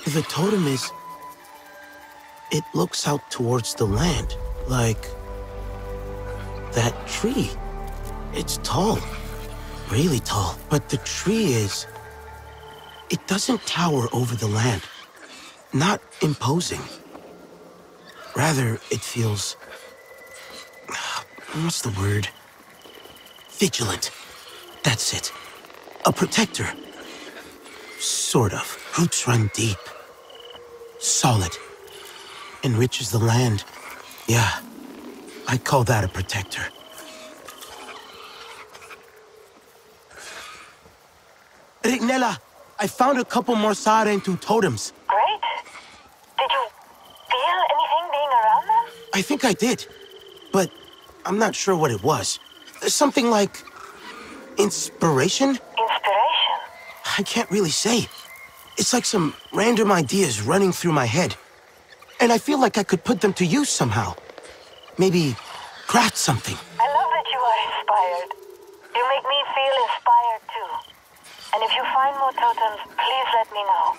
The totem is... It looks out towards the land, like... that tree. It's tall. Really tall. But the tree is... It doesn't tower over the land. Not imposing. Rather, it feels... What's the word? Vigilant. That's it. A protector. Sort of. Roots run deep. Solid. Enriches the land. Yeah, I'd call that a protector. Rignella, I found a couple more Sarentu totems. Great. Did you feel anything being around them? I think I did, but I'm not sure what it was. Something like... inspiration? Inspiration? I can't really say. It's like some random ideas running through my head. And I feel like I could put them to use somehow. Maybe craft something. I love that you are inspired. You make me feel inspired too. And if you find more totems, please let me know.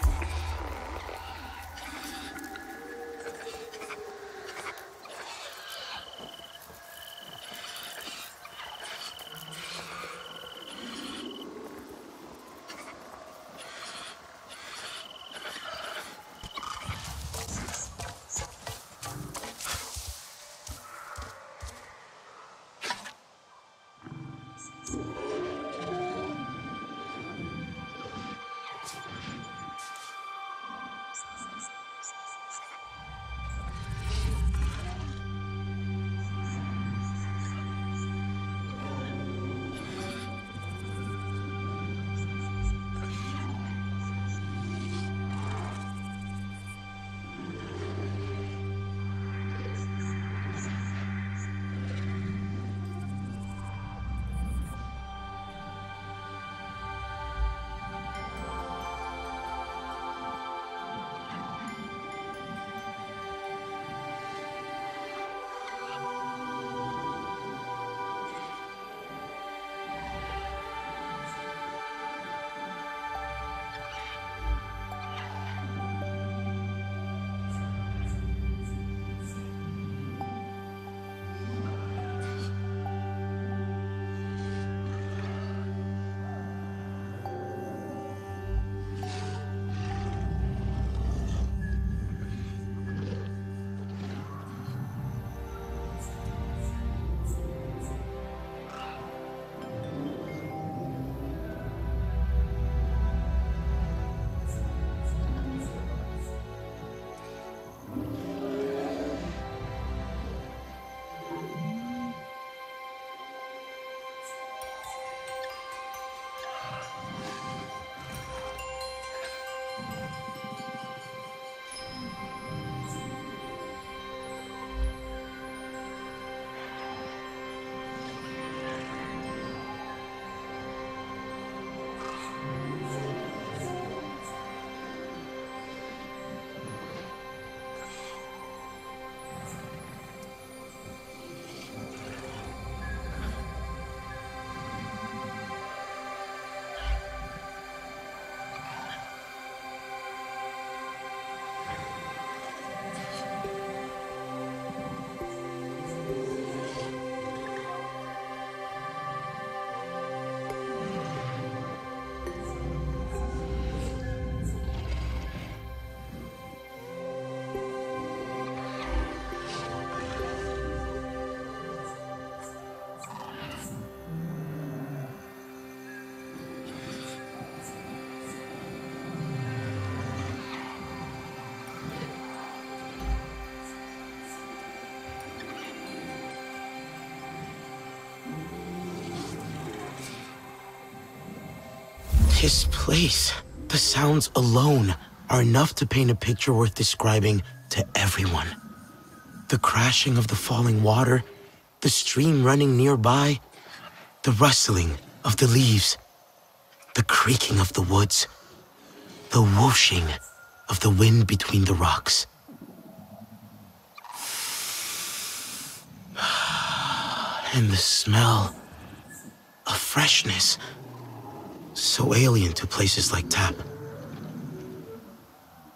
This place, the sounds alone are enough to paint a picture worth describing to everyone. The crashing of the falling water, the stream running nearby, the rustling of the leaves, the creaking of the woods, the whooshing of the wind between the rocks. And the smell of freshness, so alien to places like Tap.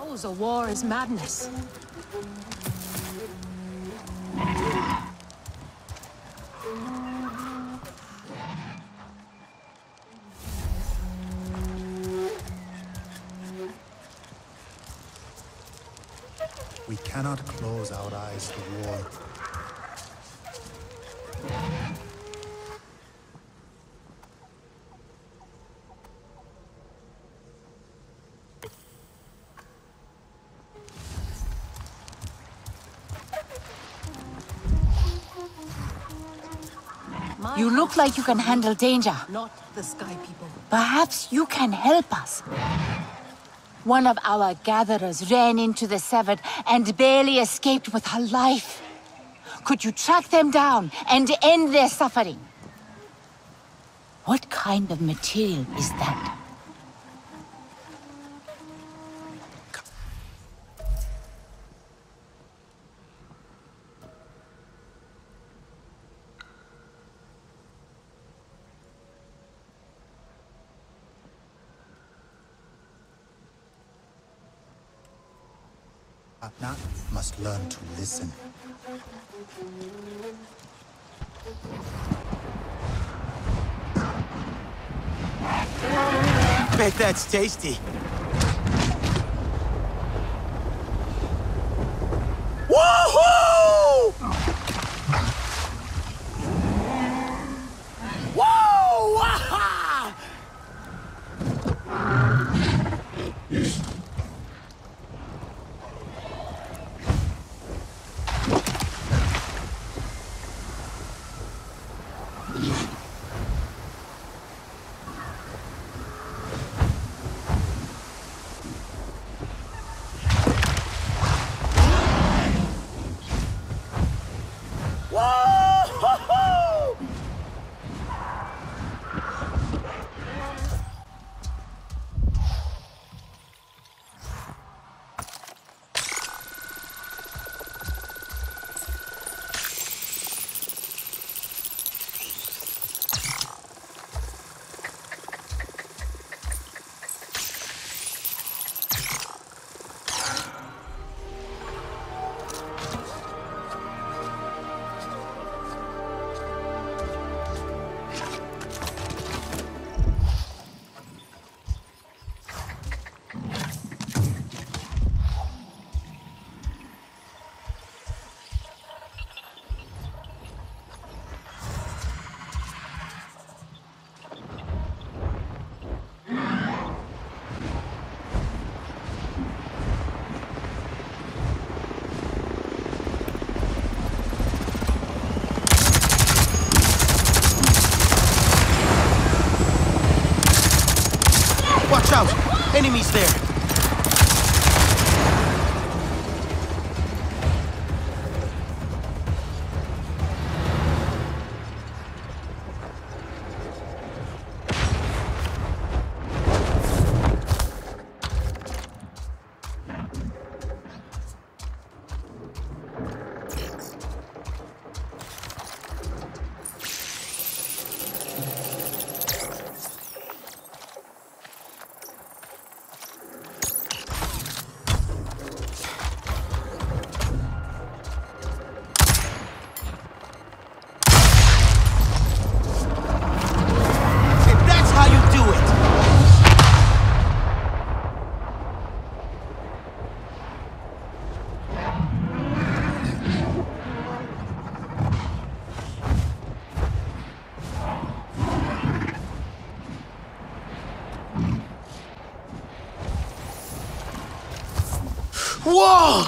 knows a war is madness. We cannot close our eyes to war. You look like you can handle danger. Not the Sky People. Perhaps you can help us. One of our gatherers ran into the Severed and barely escaped with her life. Could you track them down and end their suffering? What kind of material is that? Atna must learn to listen. Bet that's tasty. Woohoo! Whoa! Waha! Watch out! Enemies there! Whoa!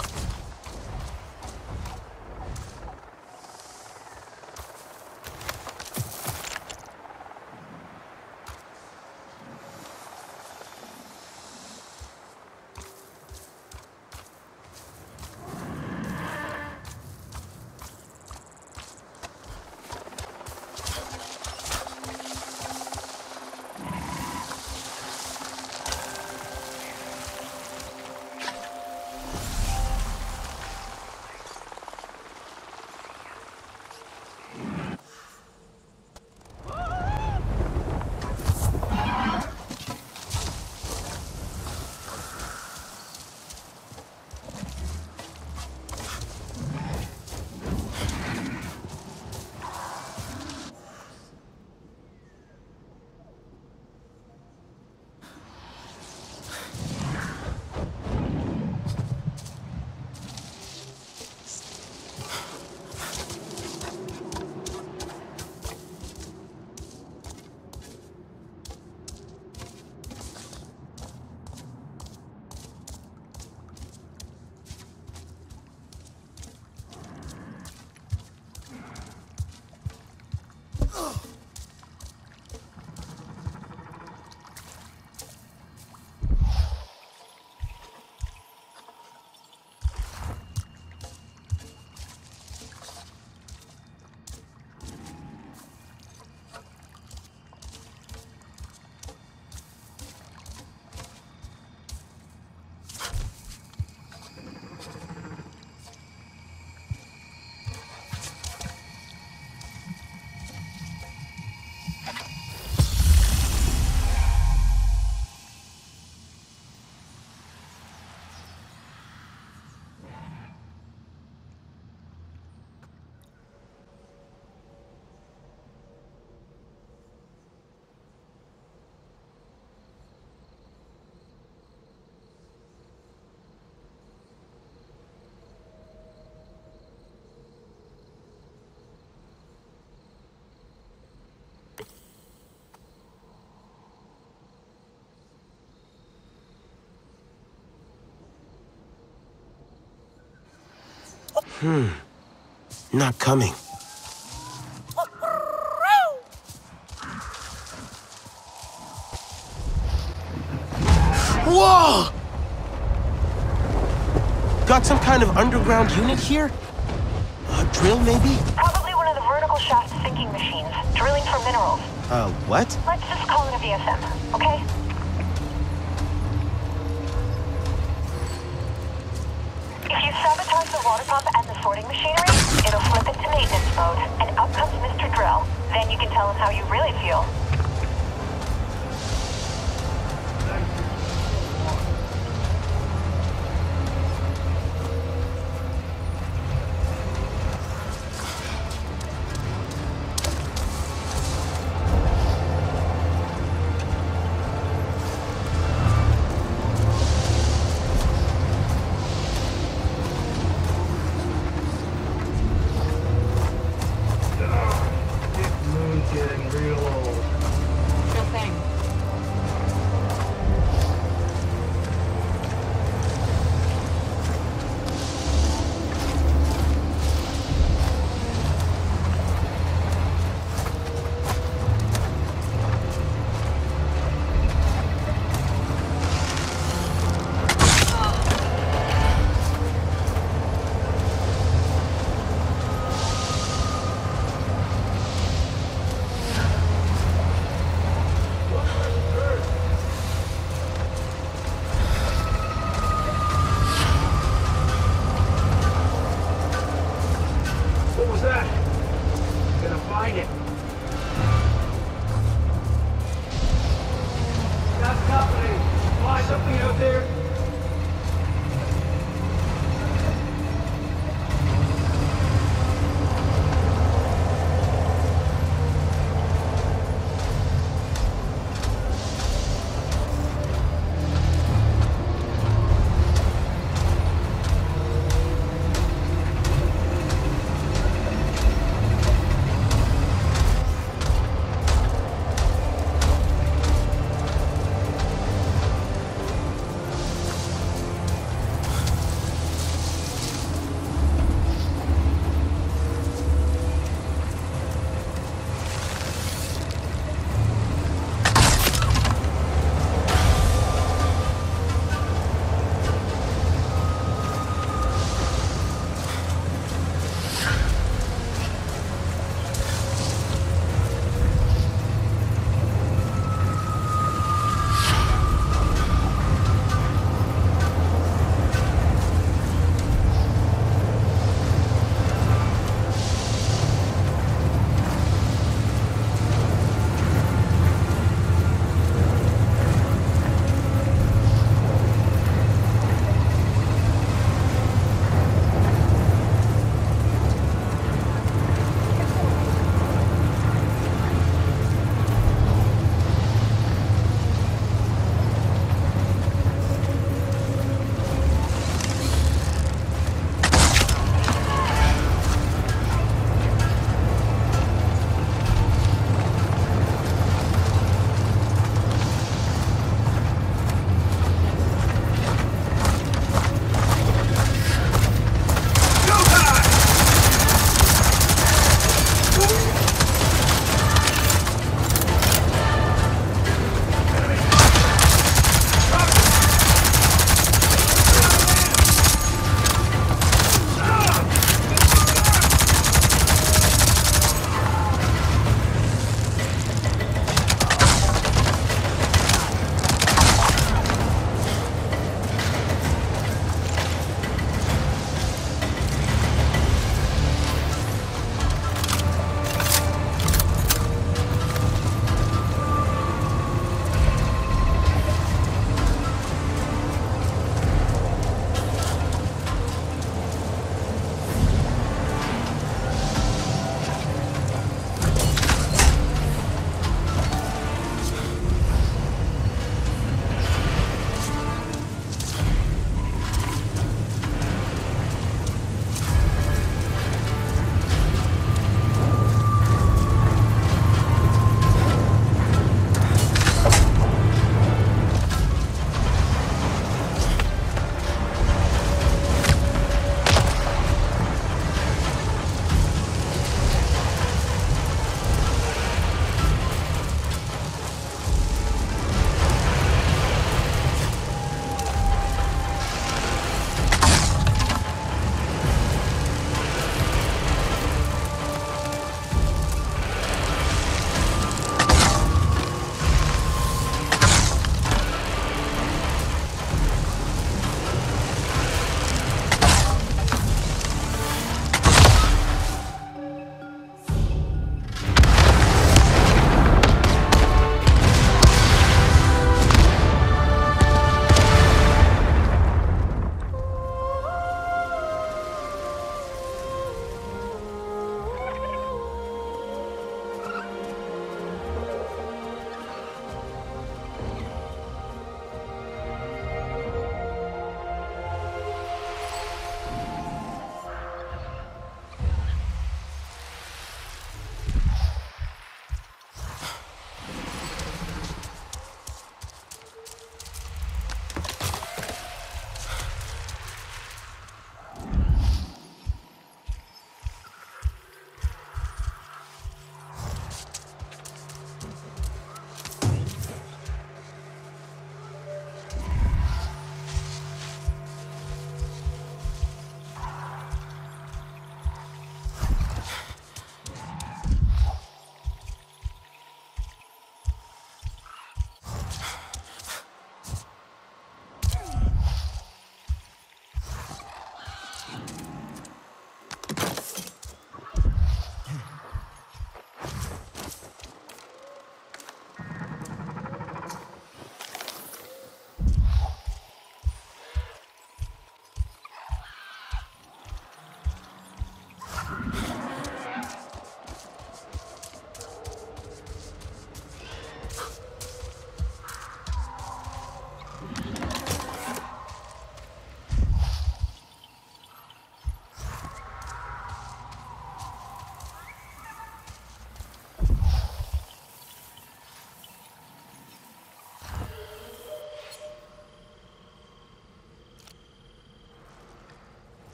Not coming. Whoa! Got some kind of underground unit here? A drill, maybe? Probably one of the vertical shaft sinking machines, drilling for minerals. What? Let's just call it a VSM, okay? If you sabotage the water pump and the sorting machinery, it'll flip into maintenance mode, and up comes Mr. Drill. Then you can tell him how you really feel. Moon's getting real old.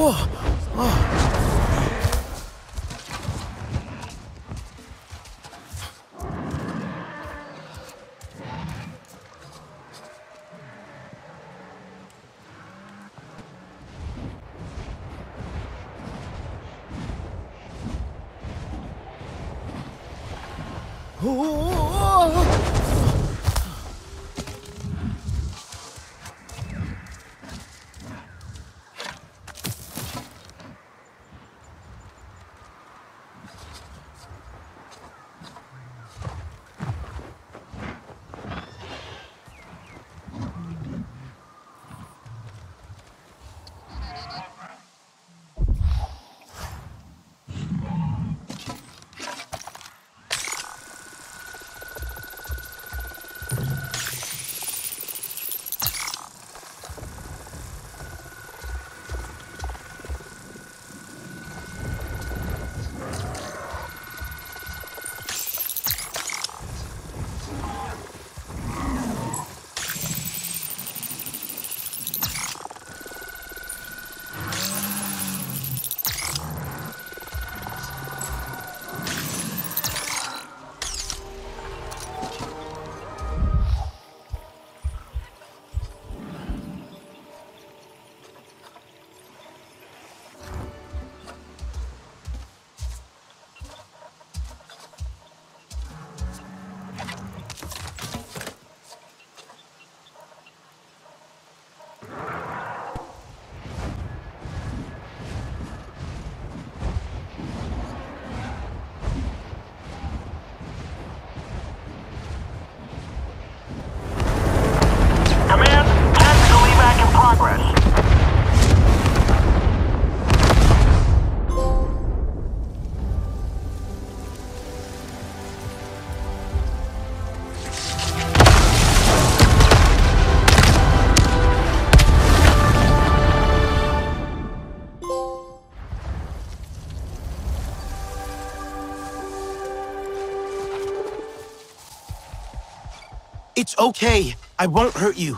It's okay. I won't hurt you.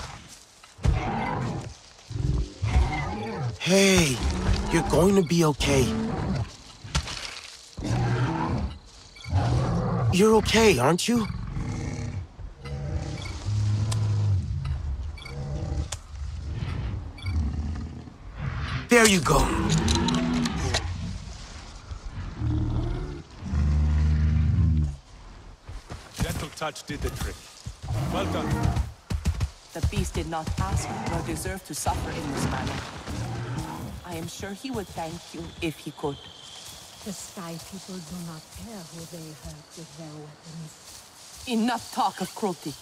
Hey, you're going to be okay. You're okay, aren't you? There you go. Gentle touch did the trick. Well done. The beast did not ask nor deserve to suffer in this manner. I am sure he would thank you if he could. The Sky People do not care who they hurt with their weapons. Enough talk of cruelty.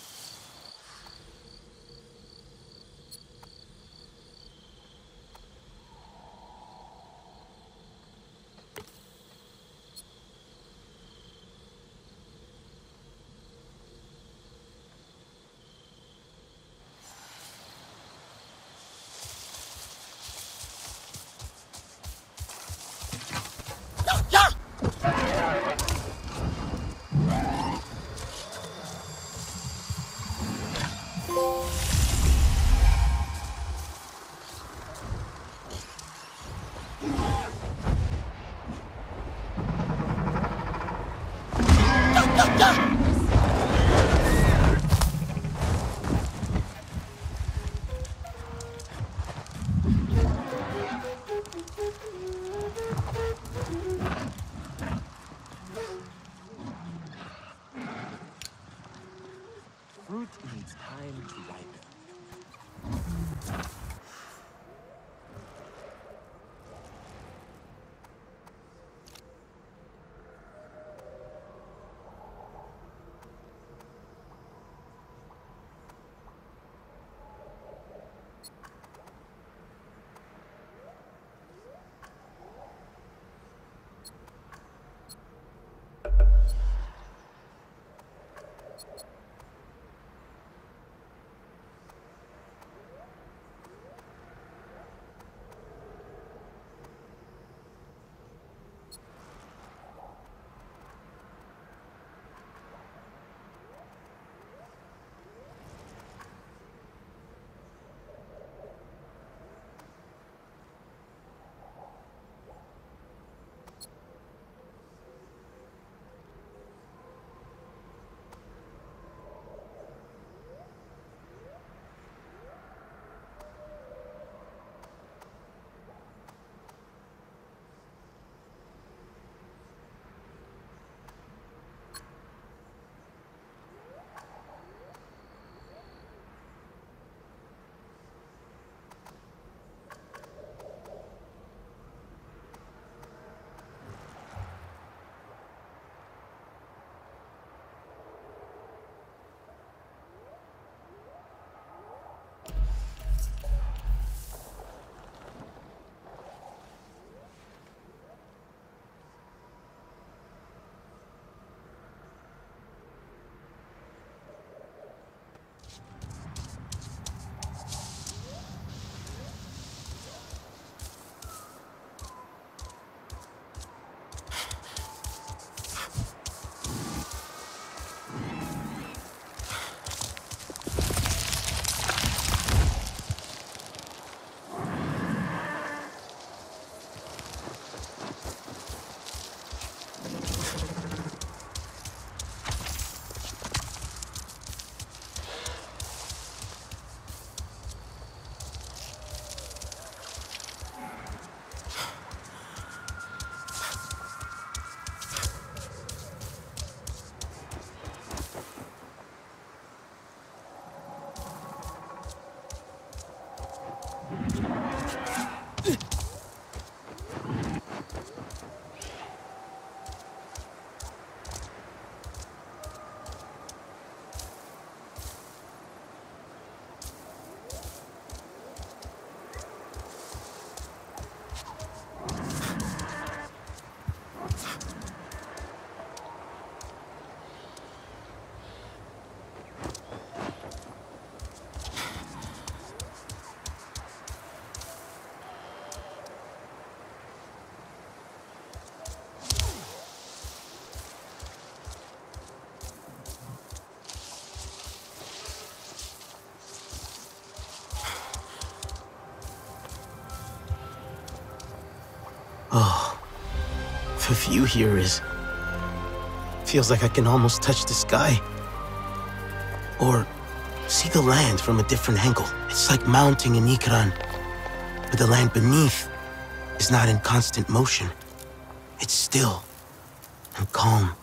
The view here is... feels like I can almost touch the sky. Or see the land from a different angle. It's like mounting in Ikran, but the land beneath is not in constant motion. It's still and calm.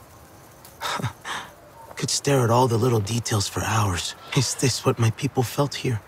Could stare at all the little details for hours. Is this what my people felt here?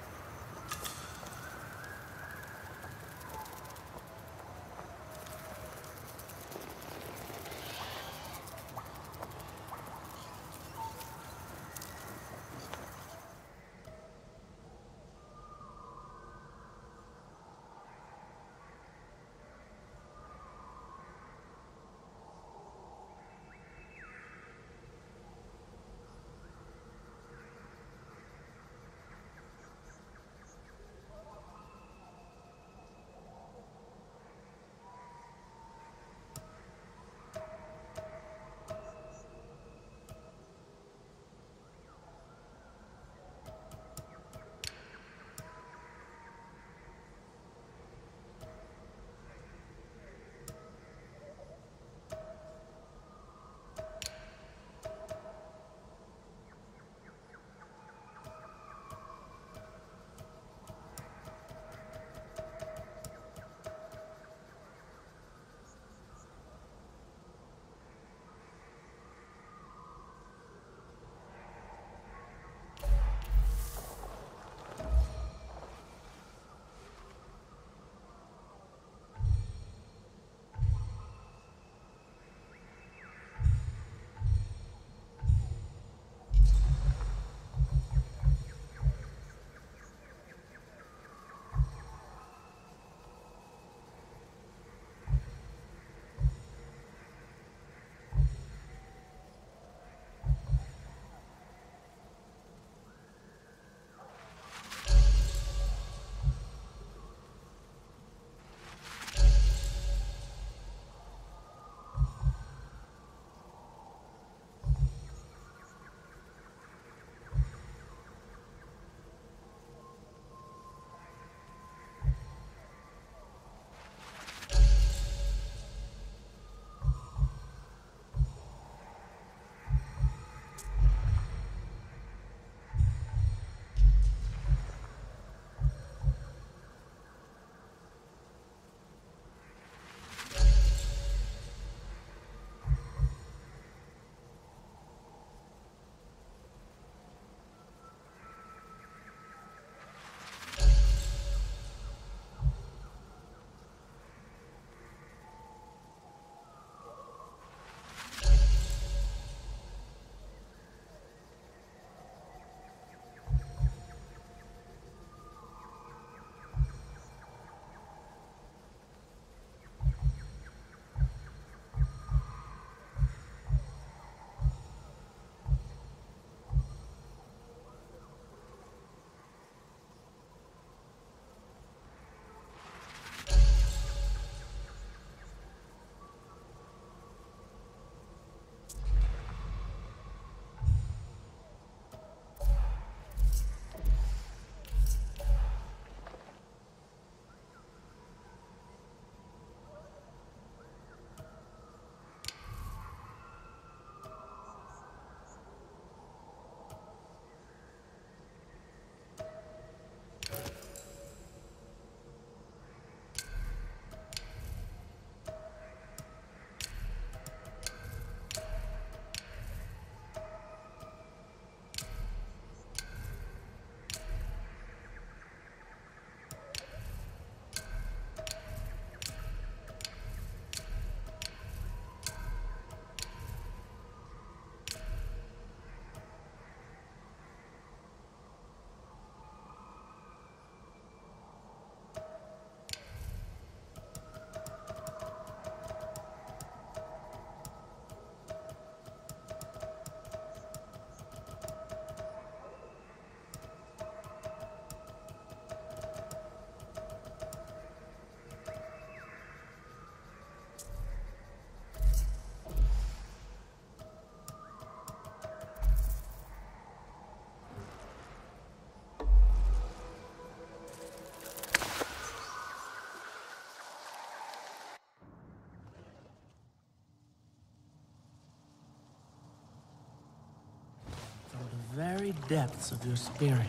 depths of your spirit.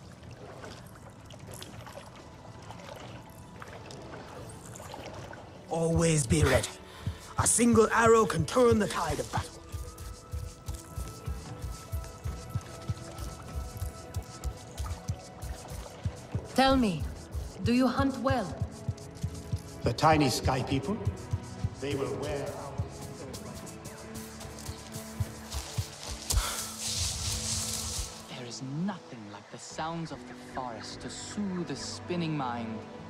Always be ready. A single arrow can turn the tide of battle. Tell me, do you hunt well? The tiny sky people, they will wear out. There is nothing like the sounds of the forest to soothe a spinning mind.